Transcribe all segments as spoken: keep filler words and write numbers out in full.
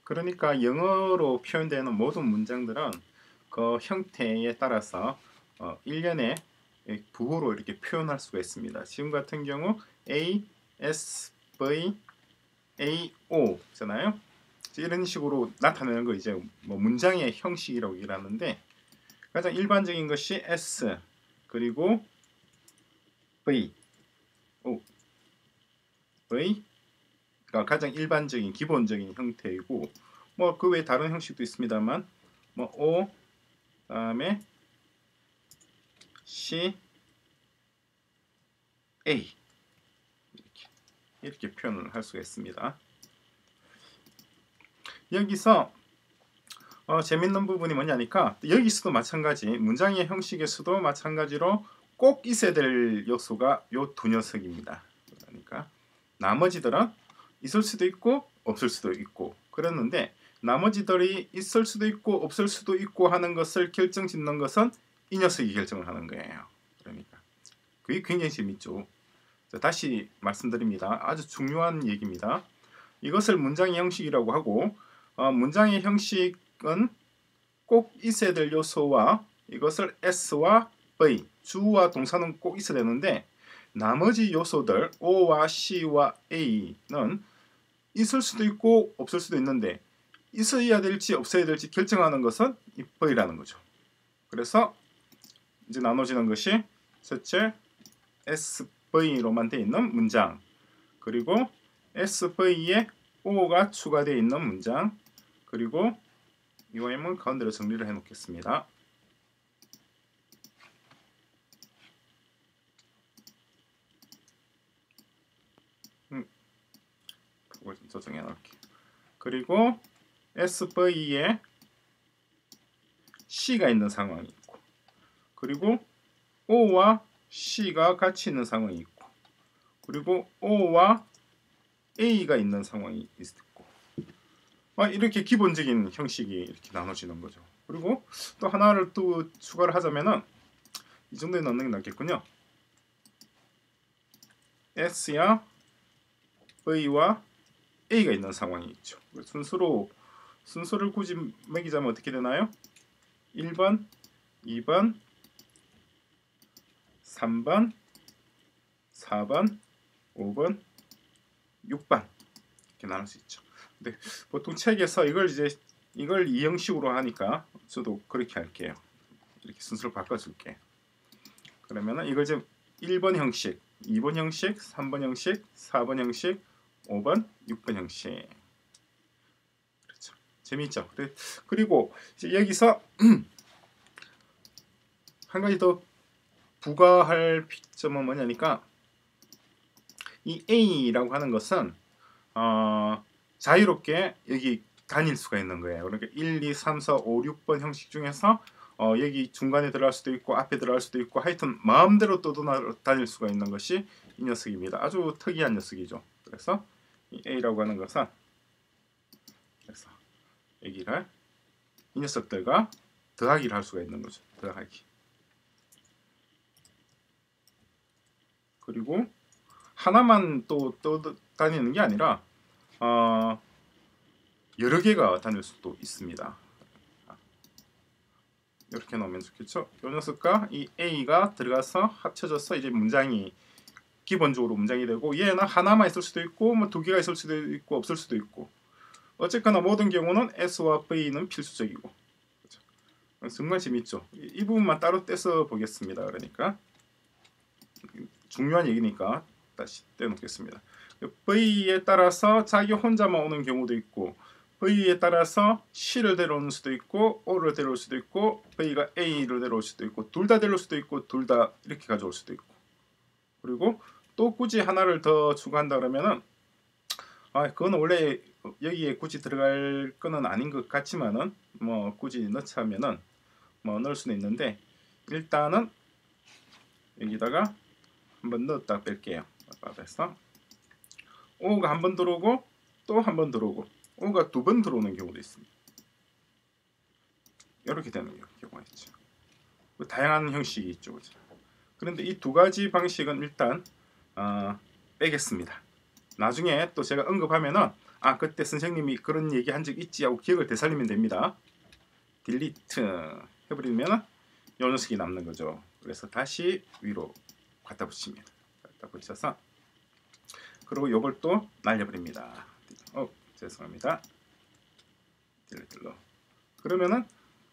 그러니까 영어로 표현되는 모든 문장들은 그 형태에 따라서 어, 일련의 부호로 이렇게 표현할 수가 있습니다. 지금 같은 경우 A, S, V, A, O 잖아요. 이런 식으로 나타내는 거 이제 뭐 문장의 형식이라고 얘기하는데, 가장 일반적인 것이 S 그리고 V, O, V가 가장 일반적인 기본적인 형태이고, 뭐 그 외에 다른 형식도 있습니다만, 뭐 O 다음에 C, A 이렇게, 이렇게 표현을 할 수가 있습니다. 여기서 어, 재밌는 부분이 뭐냐니까, 여기서도 마찬가지, 문장의 형식에서도 마찬가지로 꼭 있어야 될 요소가 요 두 녀석입니다. 그러니까 나머지들은 있을 수도 있고 없을 수도 있고 그랬는데, 나머지들이 있을 수도 있고 없을 수도 있고 하는 것을 결정짓는 것은 이 녀석이 결정을 하는 거예요. 그러니까 그게 굉장히 재밌죠. 자, 다시 말씀드립니다. 아주 중요한 얘기입니다. 이것을 문장의 형식이라고 하고, 어, 문장의 형식은 꼭 있어야 될 요소와 이것을 S와 V, 주와 동사는 꼭 있어야 되는데, 나머지 요소들 O와 C와 A는 있을 수도 있고 없을 수도 있는데, 있어야 될지 없어야 될지 결정하는 것은 이 V라는 거죠. 그래서 이제 나눠지는 것이 첫째 에스브이로만 되어 있는 문장, 그리고 에스브이에 O가 추가되어 있는 문장, 그리고 이거에는 가운데로 정리를 해 놓겠습니다. 음, 이걸 좀 조정해 놓을게요. 그리고 에스브이에 C가 있는 상황이 있고, 그리고 O와 C가 같이 있는 상황이 있고, 그리고 O와 A가 있는 상황이 있고, 아, 이렇게 기본적인 형식이 이렇게 나눠지는 거죠. 그리고 또 하나를 또 추가를 하자면은 이 정도에 넣는 게 낫겠군요. S야 V와 A가 있는 상황이 있죠. 순서로 순서를 굳이 매기자면 어떻게 되나요? 일 번, 이 번, 삼 번, 사 번, 오 번, 육 번 이렇게 나눌 수 있죠. 근데 보통 책에서 이걸 이제 이걸 이 형식으로 하니까 저도 그렇게 할게요. 이렇게 순서를 바꿔줄게. 그러면은 이걸 이제 일 번 형식, 이 번 형식, 삼 번 형식, 사 번 형식, 오 번, 육 번 형식. 그렇죠. 재미있죠. 그리고 이제 여기서 한 가지 더 부과할 점은 뭐냐니까, 이 A라고 하는 것은 어, 자유롭게 여기 다닐 수가 있는 거예요. 그러니까 일, 이, 삼, 사, 오, 육 번 형식 중에서 어, 여기 중간에 들어갈 수도 있고 앞에 들어갈 수도 있고, 하여튼 마음대로 떠다닐 수가 있는 것이 이 녀석입니다. 아주 특이한 녀석이죠. 그래서 이 A라고 하는 것은, 그래서 여기를 이 녀석들과 더하기를 할 수가 있는 거죠. 더하기. 그리고 하나만 또 떠다니는 게 아니라 어, 여러 개가 다닐 수도 있습니다. 이렇게 놓으면 좋겠죠. 이 녀석과 이 A가 들어가서 합쳐져서 이제 문장이 기본적으로 문장이 되고, 얘는 하나만 있을 수도 있고 뭐 두 개가 있을 수도 있고 없을 수도 있고, 어쨌거나 모든 경우는 S와 V는 필수적이고. 그렇죠? 정말 재밌죠. 이 부분만 따로 떼서 보겠습니다. 그러니까 중요한 얘기니까 다시 떼놓겠습니다. V에 따라서 자기 혼자만 오는 경우도 있고, V에 따라서 C를 데려오는 수도 있고 O를 데려올 수도 있고, V가 A를 데려올 수도 있고, 둘 다 데려올 수도 있고 둘 다 이렇게 가져올 수도 있고, 그리고 또 굳이 하나를 더 추가한다 그러면은, 아 그건 원래 여기에 굳이 들어갈 거는 아닌 것 같지만은 뭐 굳이 넣자면은 뭐 넣을 수는 있는데, 일단은 여기다가 한번 넣었다 뺄게요. 그래서 O가 한 번 들어오고 또 한 번 들어오고 O가 두 번 들어오는 경우도 있습니다. 이렇게 되는 경우가 있죠. 다양한 형식이 있죠. 그런데 이 두 가지 방식은 일단 어, 빼겠습니다. 나중에 또 제가 언급하면은 아 그때 선생님이 그런 얘기 한 적 있지 하고 기억을 되살리면 됩니다. 딜리트 해버리면 요 녀석이 남는 거죠. 그래서 다시 위로 갖다 붙입니다. 갖다 붙여서 그리고 요걸 또 날려버립니다. 어 죄송합니다. 딜리트로 그러면은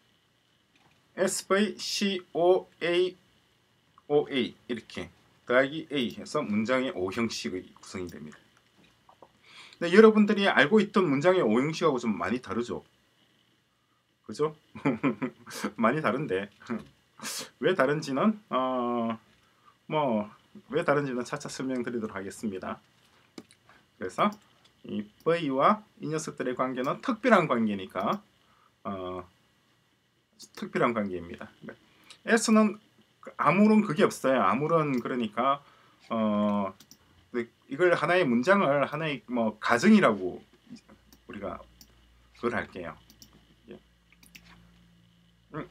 에스브이 코아 오에이 이렇게 더하기 A 해서 문장의 O 형식의 구성이 됩니다. 근데 여러분들이 알고 있던 문장의 O 형식하고 좀 많이 다르죠? 그죠? 많이 다른데 왜 다른지는 어, 뭐 왜 다른지는 차차 설명드리도록 하겠습니다. 그래서 이 V와 이 녀석들의 관계는 특별한 관계니까 어, 특별한 관계입니다. S는 아무런 그게 없어요. 아무런 그러니까 어, 이걸 하나의 문장을 하나의 뭐 가정이라고 우리가 그걸 할게요. 음.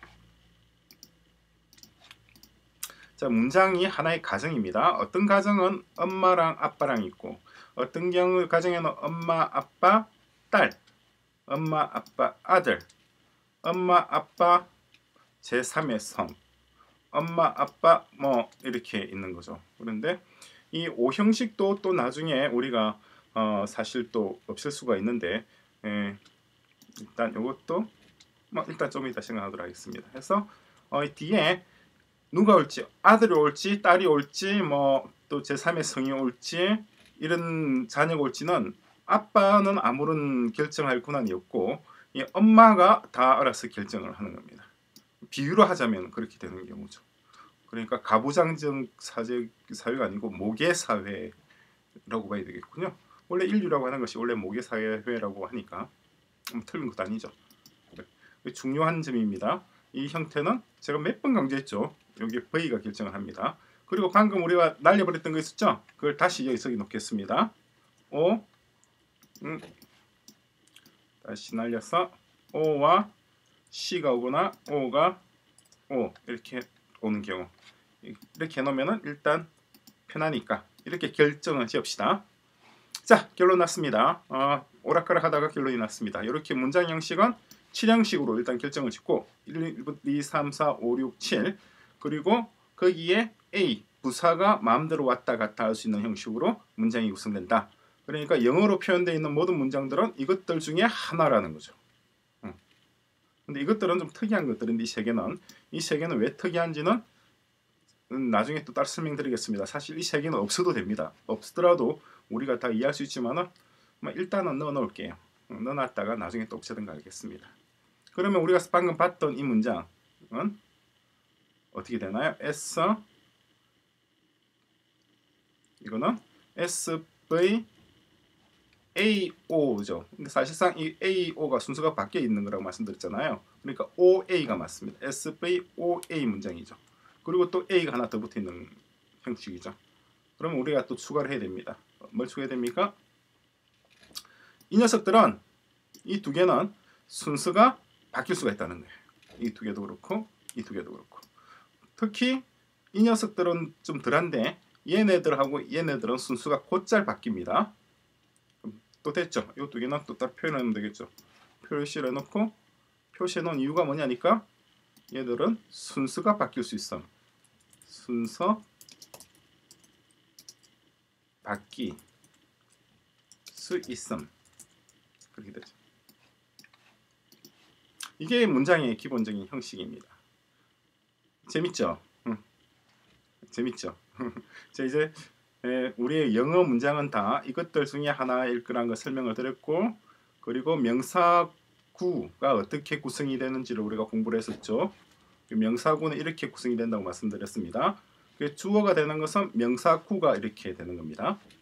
자, 문장이 하나의 가정입니다. 어떤 가정은 엄마랑 아빠랑 있고 어떤 경우 가정에는 엄마, 아빠, 딸, 엄마, 아빠, 아들, 엄마, 아빠, 제삼의 성, 엄마, 아빠 뭐 이렇게 있는 거죠. 그런데 이 O 형식도 또 나중에 우리가 어, 사실 또 없앨 수가 있는데 에, 일단 이것도 뭐 일단 좀 이따 생각하도록 하겠습니다. 그래서 어, 뒤에 누가 올지 아들이 올지 딸이 올지 뭐 또 제삼의 성이 올지 이런 자녀가 올지는 아빠는 아무런 결정할 권한이 없고 이 엄마가 다 알아서 결정을 하는 겁니다. 비유로 하자면 그렇게 되는 경우죠. 그러니까 가부장적 사회, 사회가 아니고 모계사회라고 봐야 되겠군요. 원래 인류라고 하는 것이 원래 모계사회라고 하니까 음, 틀린 것도 아니죠. 중요한 점입니다. 이 형태는 제가 몇 번 강조했죠. 여기 V가 결정을 합니다. 그리고 방금 우리가 날려버렸던 거 있었죠? 그걸 다시 여기 저기 놓겠습니다. O 음, 다시 날려서 O와 C가 오거나 O가 O 이렇게 오는 경우 이렇게 해놓으면 일단 편하니까 이렇게 결정을 지읍시다. 자, 결론 났습니다. 어, 오락가락 하다가 결론이 났습니다. 이렇게 문장 형식은 칠 형식으로 일단 결정을 짓고 일, 이, 삼, 사, 오, 육, 칠 그리고 거기에 A, 부사가 마음대로 왔다 갔다 할 수 있는 형식으로 문장이 구성된다. 그러니까 영어로 표현되어 있는 모든 문장들은 이것들 중에 하나라는 거죠. 응. 근데 이것들은 좀 특이한 것들인데 이 세 개는 이 세 개는 왜 특이한지는 나중에 또 따로 설명드리겠습니다. 사실 이 세 개는 없어도 됩니다. 없더라도 우리가 다 이해할 수 있지만은 뭐 일단은 넣어 놓을게요. 넣어놨다가 나중에 또 없애든가 하겠습니다. 그러면 우리가 방금 봤던 이 문장은 어떻게 되나요? S 이거는 에스브이 에이오죠. 근데 사실상 이 에이오가 순서가 바뀌어 있는 거라고 말씀드렸잖아요. 그러니까 오에이가 맞습니다. 에스브이 오에이 문장이죠. 그리고 또 A가 하나 더 붙어 있는 형식이죠. 그러면 우리가 또 추가를 해야 됩니다. 뭘 추가해야 됩니까? 이 녀석들은 이 두 개는 순서가 바뀔 수가 있다는 거예요. 이 두 개도 그렇고 이 두 개도 그렇고 특히 이 녀석들은 좀 덜한데 얘네들하고 얘네들은 순서가 곧잘 바뀝니다. 또 됐죠? 이 두 개는 또 따로 표현하면 되겠죠. 표시를 해놓고 표시해 놓은 이유가 뭐냐니까 얘들은 순서가 바뀔 수 있어. 순서 바뀔 수 있음. 그렇게 되죠. 이게 문장의 기본적인 형식입니다. 재밌죠? 응. 재밌죠? 자 이제 에, 우리의 영어 문장은 다 이것들 중에 하나일 거라는 걸 설명을 드렸고 그리고 명사구가 어떻게 구성이 되는지를 우리가 공부를 했었죠. 명사구는 이렇게 구성이 된다고 말씀드렸습니다. 주어가 되는 것은 명사구가 이렇게 되는 겁니다.